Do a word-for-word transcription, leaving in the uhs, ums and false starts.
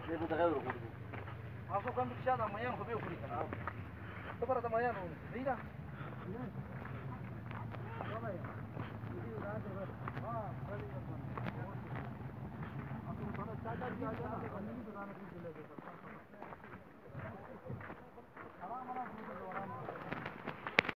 دې په دغه ورغورځو تاسو کوم چې دا مېان خو به وخوري کنه ته پر دا مېان ونه دی دا ها